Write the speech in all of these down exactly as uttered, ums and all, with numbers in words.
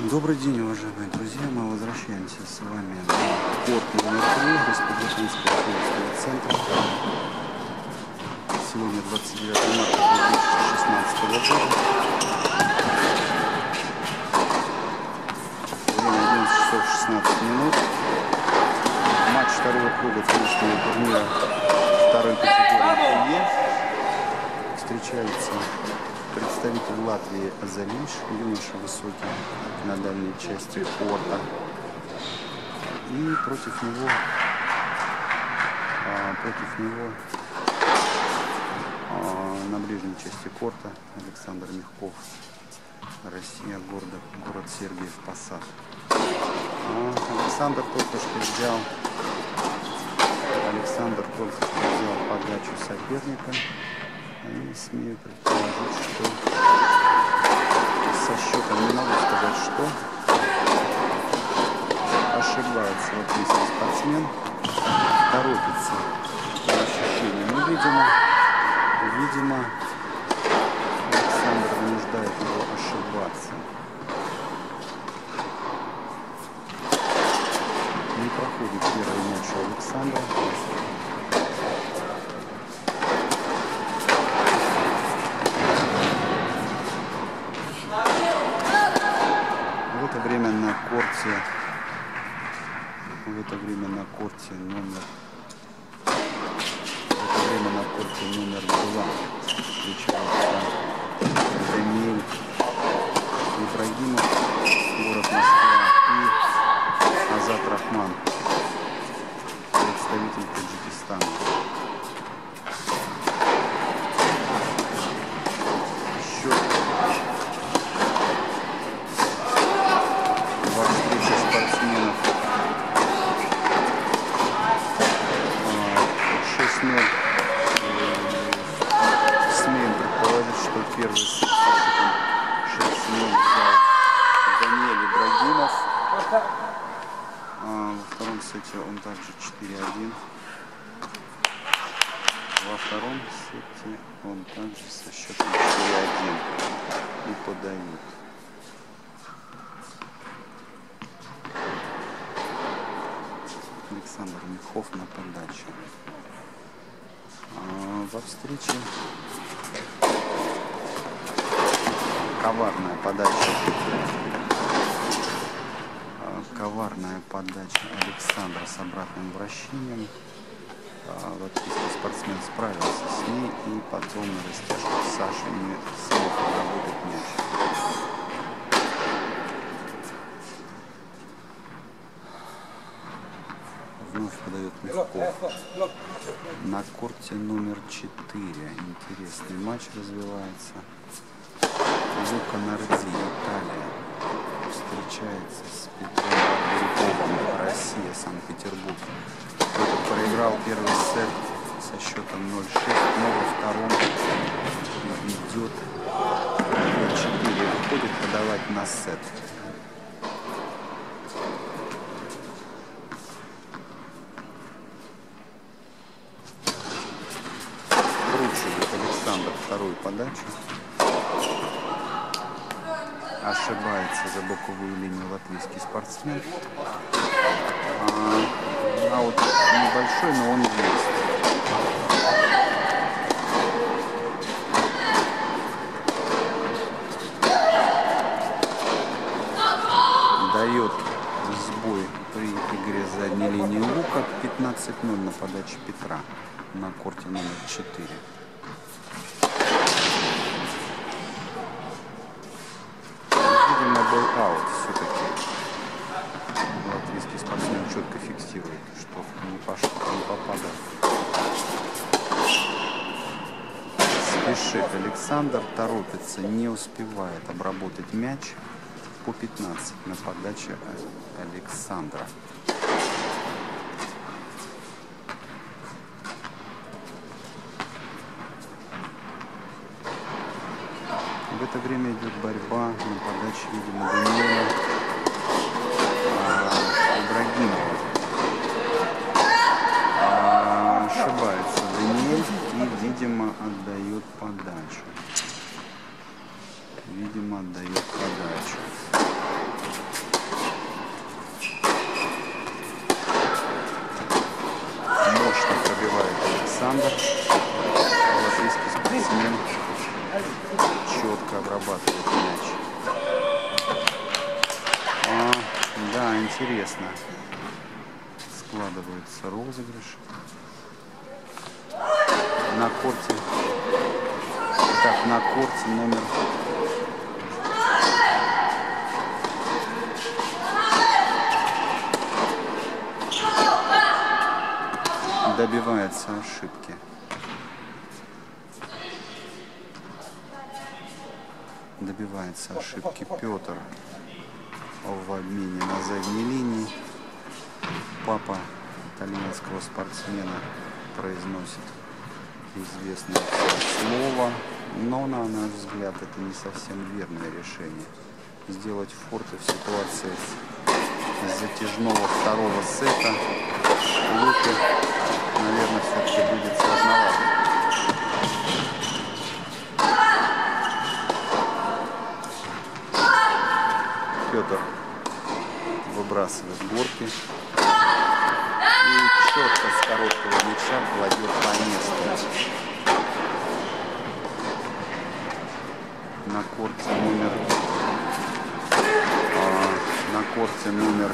Добрый день, уважаемые друзья! Мы возвращаемся с вами на корт номер три Республиканского футбольного центра. Сегодня двадцать девятое марта две тысячи шестнадцатого года. Время одиннадцать часов шестнадцать минут. Матч второго круга финишного турнира второй категории Е. Встречаются представитель Латвии Азалиш, юноша высокий на дальней части корта. И против него, а, против него а, на ближней части корта Александр Мягков, Россия, город, город Сергиев Посад. А, Александр только что взял, Александр только что взял подачу соперника. И смею предположить, что со счетом, не могу сказать, что ошибается латвийский спортсмен, торопится по ощущениям. Ну, видимо, видимо, Александр вынуждает его ошибаться. Не проходит первый мяч у Александра. В это время на корте, в это время на корте номер, в это время на корте номер два встречаются Даниэль Ибрагимов, город Москва, и Азат Рахман, представитель Таджикистана. Смеем предположить, что первый сет шесть ноль взял Даниэль Ибрагимов. А во втором сете он также четыре один. Во втором сете он также со счетом четыре один и подает. Александр Мягков на подачу. Во встрече коварная подача. Коварная подача Александра с обратным вращением. Латвийский спортсмен справился с ней, и потом на растяжку Саша не смог работать мяч. Вновь подает Мягков. На корте номер четыре интересный матч развивается. Лука Нарди, Италия, встречается с Петром Буряковым, Россия, Санкт-Петербург. Кто-то проиграл первый сет со счетом ноль шесть, но во втором идет ноль четыре, выходит подавать на сет. Александр вторую подачу. Ошибается за боковую линию латвийский спортсмен. А, аут небольшой, но он есть. Дает сбой при игре задней линии лука. пятнадцать ноль на подаче Петра на корте номер четыре. Видимо, был аут все-таки. Латвийский спортсмен четко фиксирует, что не, пошло, не попадает. Спешит Александр, торопится, не успевает обработать мяч. По пятнадцать на подаче Александра. В это время идет борьба на подаче, видимо, Даниэля Ибрагимова. А, ошибается Даниэль и, видимо, отдает подачу. Видимо, отдает подачу. Мощно пробивает Александр. Латвийский спортсмен четко обрабатывает мяч. А, да, интересно. Складывается розыгрыш. На корте. Так, на корте номер добивается ошибки. Добивается ошибки Петр в обмене на задней линии. Папа итальянского спортсмена произносит известное слово, но, на наш взгляд, это не совсем верное решение. Сделать форты в ситуации затяжного второго сета Луки, наверное, все-таки будет сложновато. Петр выбрасывает горки и четко с короткого мяча кладет по месту. На корте номер а, на корте номер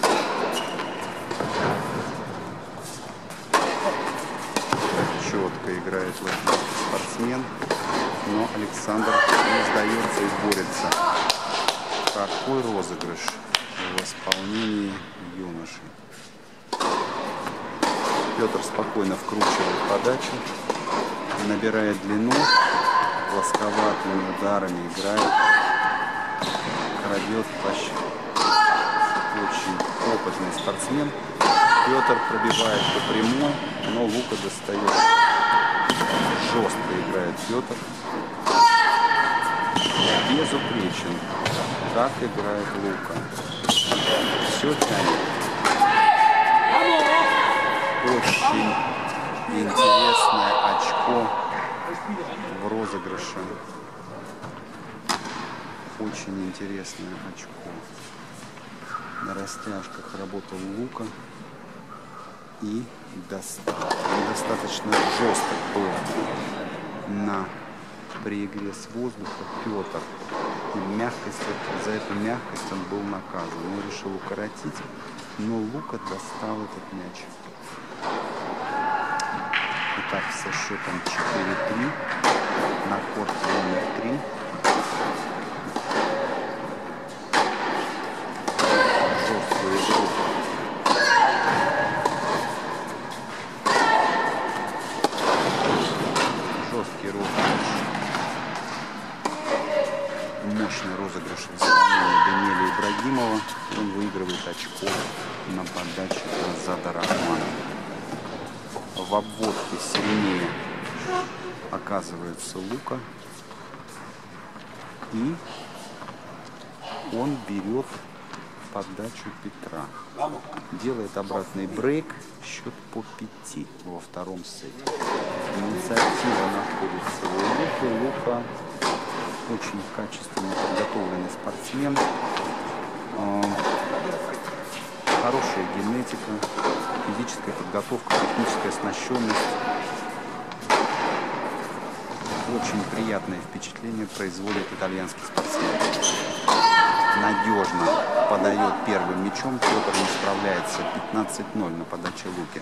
четко играет латвийский спортсмен, но Александр не сдается и борется. Какой розыгрыш в исполнении юноши. Петр спокойно вкручивает подачу, набирает длину, плосковатыми ударами играет, крадет плащ. Очень опытный спортсмен. Петр пробивает по прямой, но Лука достает. Жестко играет Петр. Безупречен. Так играет Лука. Все тянет. Очень интересное очко в розыгрыше. Очень интересное очко. На растяжках работал Лука. И достаточно жесток был на при игре с воздуха Петр. И мягкость, за эту мягкость он был наказан. Он решил укоротить, но Лука достал этот мяч. Итак, со счетом четыре три на корте номер три. Жесткую игру. Жесткий розыгрыш. Мощный розыгрыш в исполнении Даниэля Ибрагимова. Он выигрывает очко на подаче Азада Рахмана. В обводке сильнее оказывается Лука. И он берет подачу Петра. Делает обратный брейк. Счет по пяти во втором сете. Инициатива находится у Луки. Лука очень качественно подготовленный спортсмен. Хорошая генетика, физическая подготовка, техническая оснащенность. Очень приятное впечатление производит итальянский спортсмен. Надежно подает первым мячом. Петр не справляется. пятнадцать ноль на подаче Луки.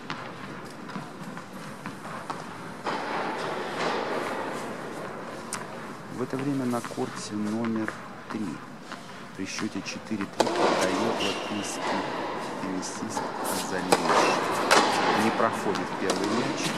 В это время на корте номер три при счете четыре три подает латвийский теннисист Залевич. Не проходит первый мяч.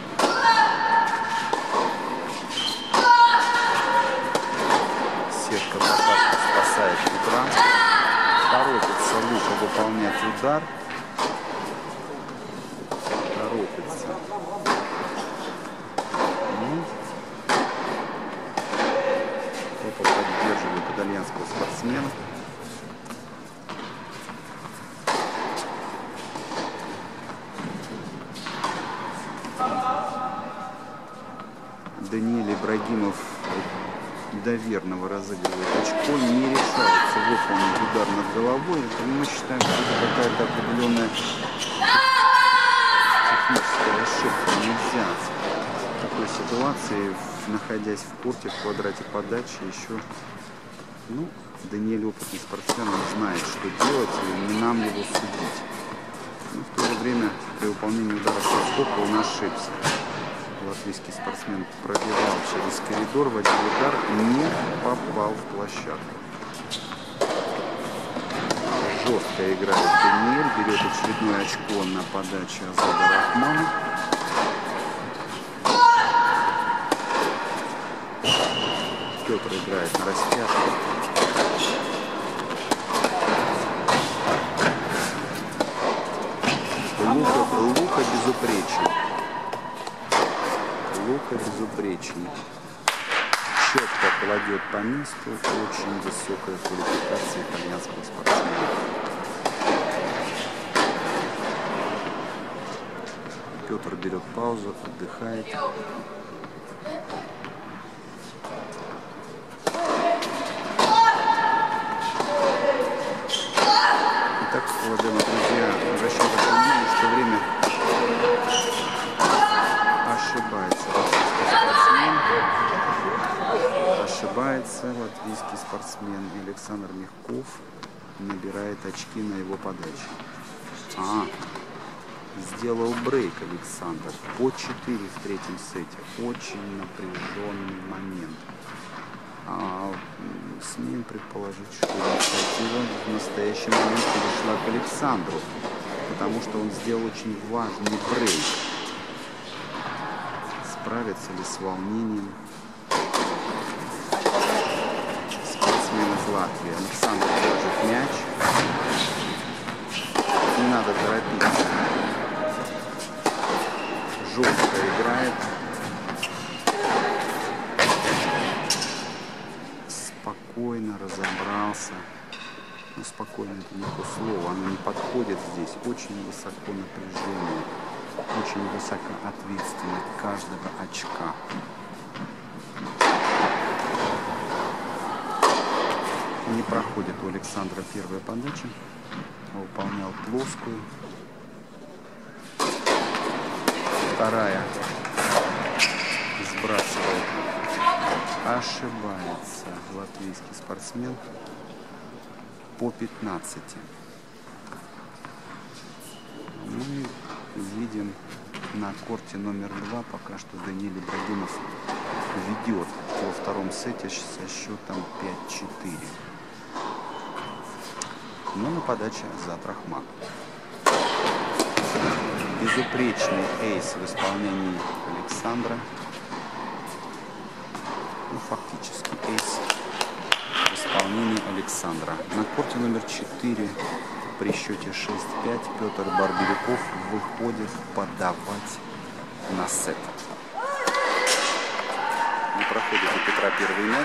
Сетка прокатки спасает Петра. Торопится Лука выполнять удар. Торопится. Поддерживает итальянского спортсмена. Даниэль Ибрагимов доверного разыгрывает очко, не решается выполнить удар над головой. Это мы считаем, что это какая-то определенная техническая ошибка. Нельзя в такой ситуации, находясь в корте, в квадрате подачи, еще, ну, Даниэль опытный спортсмен, он знает, что делать, и не нам его судить. Но в то же время при выполнении удара со скока он ошибся. Латвийский спортсмен пробивал через коридор, в один удар, не попал в площадку. Жестко играет Даниэль, берет очередное очко на подаче Азада Рахмана. Петр играет на растяжку. Лука, Лука безупречен. Лука безупречен. Четко кладет по месту. Очень высокая квалификация итальянского спортсмена. Петр берет паузу, отдыхает. Итак, уважаемые друзья, обращаю ваше внимание, что время ошибается латвийский спортсмен. Ошибается латвийский спортсмен. Александр Мягков набирает очки на его подаче. А, сделал брейк Александр. По четыре в третьем сете. Очень напряженный момент. А, смеем предположить, что инициатива в настоящий момент перешла к Александру, потому что он сделал очень важный брейк. Справится ли с волнением спортсмен из Латвии? Александр держит мяч. Не надо торопиться. Жестко играет. Спокойно разобрался. Но спокойно это не то слово. Оно не подходит здесь. Очень высоко напряжение. Очень высока ответственность каждого очка. Не проходит у Александра первая подача. Выполнял плоскую. Вторая сбрасывает. Ошибается латвийский спортсмен по пятнадцати. Мы видим на корте номер два пока что Даниэль Ибрагимов ведет во втором сете со счетом пять четыре. Но на подаче Азад Рахман. Безупречный эйс в исполнении Александра. Ну, фактически эйс в исполнении Александра. На корте номер четыре при счете шесть пять Петр Барберюков выходит подавать на сет. Не проходит у Петра первый мяч.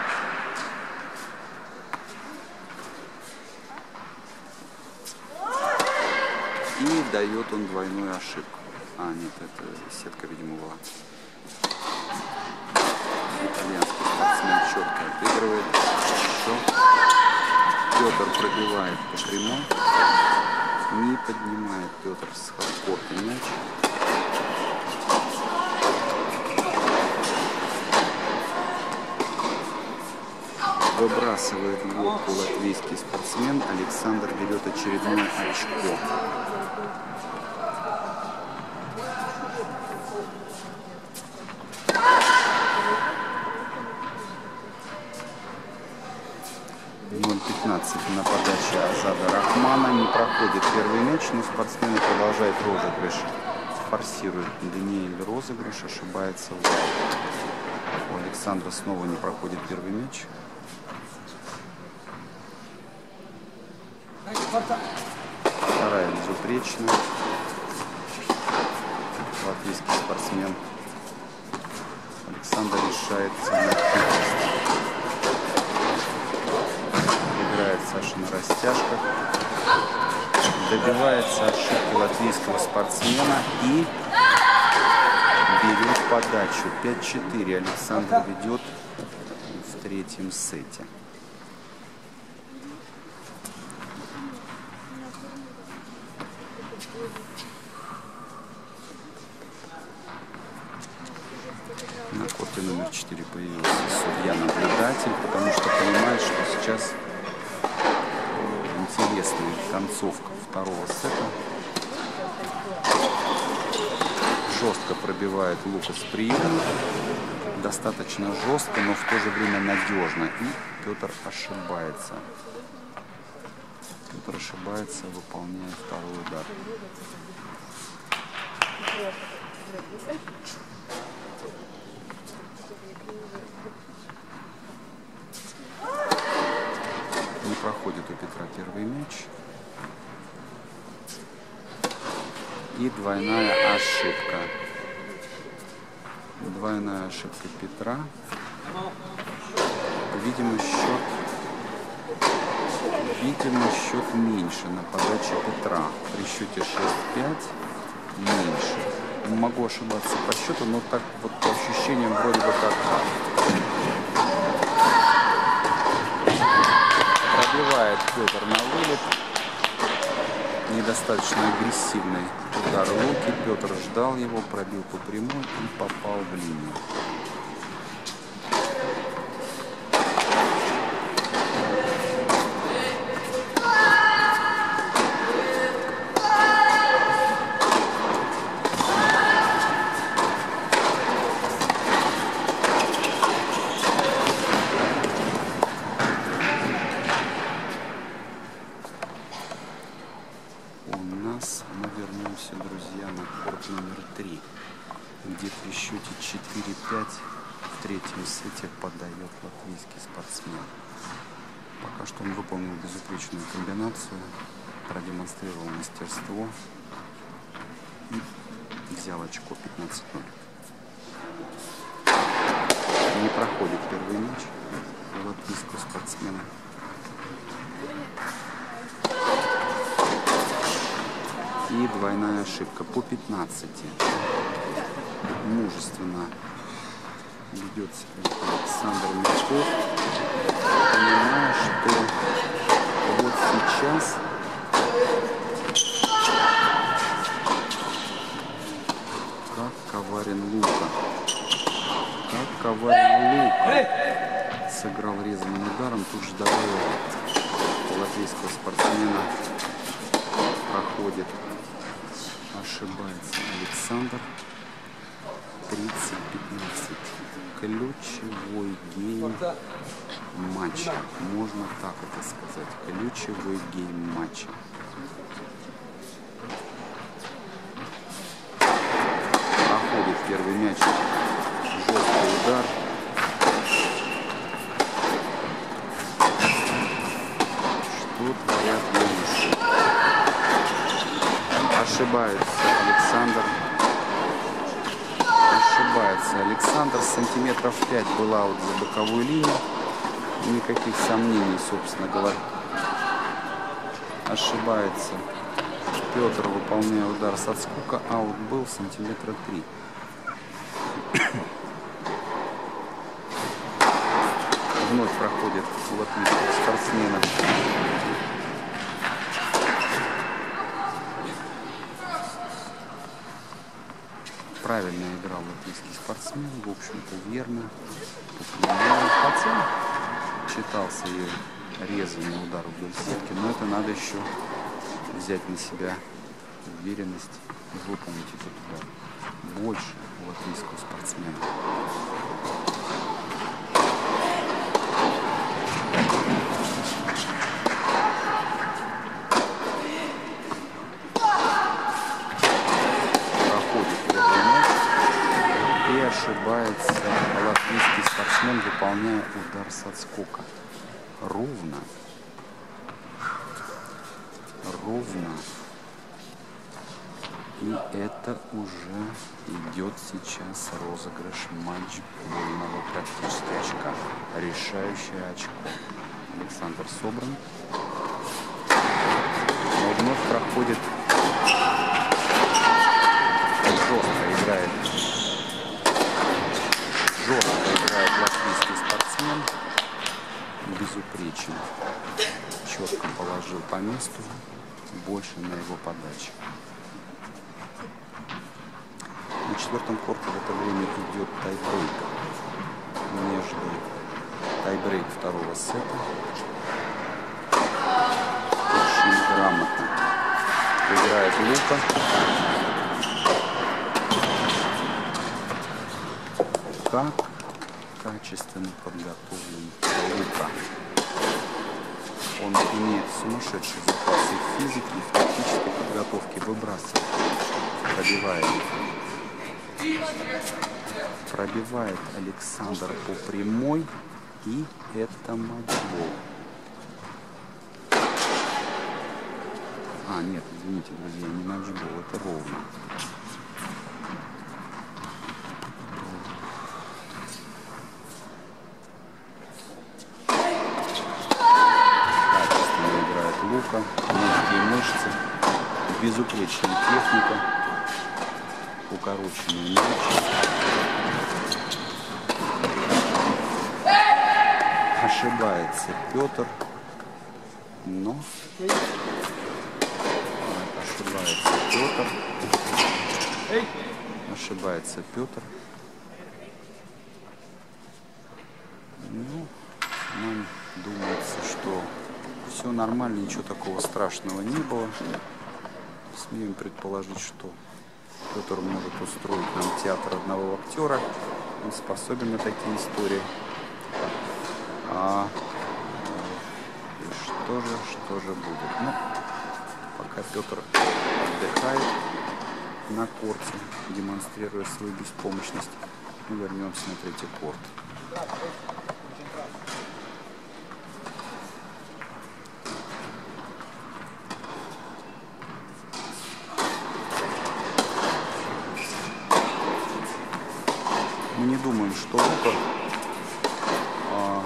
И дает он двойную ошибку. А, нет, это сетка, видимо, была. Итальянский спортсмен четко отыгрывает. Хорошо. Петр пробивает по прямой. Не поднимает Петр с хардкорта мяч. Выбрасывает в лодку латвийский спортсмен. Александр берет очередное очко. ноль пятнадцать на подаче Азада Рахмана. Не проходит первый мяч, но спортсмены продолжают розыгрыш. Форсирует Даниэль розыгрыш, ошибается в вал. У Александра снова не проходит первый мяч. Вторая безупречная. Латвийский спортсмен. Александр решается на хитрость. Играет Саша на растяжках. Добивается ошибки латвийского спортсмена и берет подачу. пять четыре. Александр ведет в третьем сете. На корте номер четыре появился судья-наблюдатель, потому что понимает, что сейчас интересная концовка второго сета. Жестко пробивает Лукас прием, достаточно жестко, но в то же время надежно. И Петр ошибается. Петр ошибается, выполняя второй удар. Не проходит у Петра первый мяч. И двойная ошибка. Двойная ошибка Петра. Видимо, счет, видимо, счет меньше на подаче Петра. При счете шесть пять меньше. Могу ошибаться по счету, но так вот по ощущениям вроде бы как пробивает Петр на вылет. Недостаточно агрессивный удар Луки. Петр ждал его, пробил по прямой и попал в линию. Мы вернемся, друзья, на корт номер три, где при счете четыре пять в третьем сете подает латвийский спортсмен. Пока что он выполнил безупречную комбинацию, продемонстрировал мастерство и взял очко пятнадцать ноль. Не проходит первый мяч у латвийского спортсмена. И двойная ошибка по пятнадцати. Мужественно ведет себя Александр Мягков, понимая, что вот сейчас как коварен Лука. Как коварен Лука. Сыграл резаным ударом, тут же добавил латвийского спортсмена. Проходит. Ошибается Александр. тридцать пятнадцать. Ключевой гейм матча. Можно так это сказать. Ключевой гейм матча. Проходит первый мяч. Жесткий удар. Что творят юноши? Ошибается Александр. Ошибается Александр. Сантиметров пять был аут за боковую линию. Никаких сомнений, собственно говоря. Ошибается Петр, выполняя удар с отскока. Аут был сантиметра три. Вновь проходит латвийского спортсмена. Правильно играл латвийский спортсмен, в общем-то верно. Хотя читался и резанный удар вдоль сетки, но это надо еще взять на себя уверенность и выполнить этот удар. Больше у латвийского спортсмена. Ошибается латвийский спортсмен, выполняя удар с отскока. Ровно. Ровно. И это уже идет сейчас розыгрыш матчбольного практически очка. Решающее очко. Александр собран. Но вновь проходит. Жестко играет. Жестко играет латвийский спортсмен. безупречен. Четко положил по месту, больше на его подаче. На четвертом корте в это время идет тайбрейк между тайбрейк второго сета. Очень грамотно играет Лука. Как качественно подготовлен Лука. Он имеет сумасшедший запас и в физике, и в тактической подготовке. Выбрасывает, пробивает. Пробивает Александр по прямой, и это матчбол. А, нет, извините, друзья, не матчбол, это ровно. Качественно играет Лука, мягкие мышцы, безупречная техника. Укороченный мяч. Ошибается Петр, но ошибается Петр. Ошибается Петр. Ну, нам думается, что все нормально, ничего такого страшного не было. Смеем предположить, что Петр может устроить нам театр одного актера. Он способен на такие истории. А и что же, что же будет? Ну, пока Петр отдыхает на корте, демонстрируя свою беспомощность, мы вернемся на третий корт. Мы не думаем, что Лука а,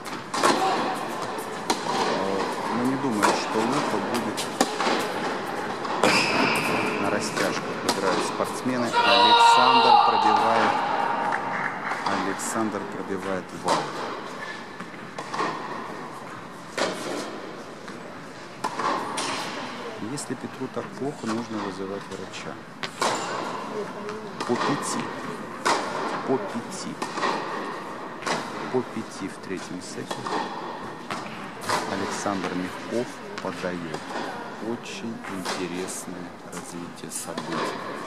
а, мы не думаем, что Лука будет на растяжках играют спортсмены. Александр пробивает Александр пробивает вал. Если Петру так плохо, нужно вызывать врача. По пяти. По пяти. По пяти в третьем сете Александр Мягков подает. Очень интересное развитие событий.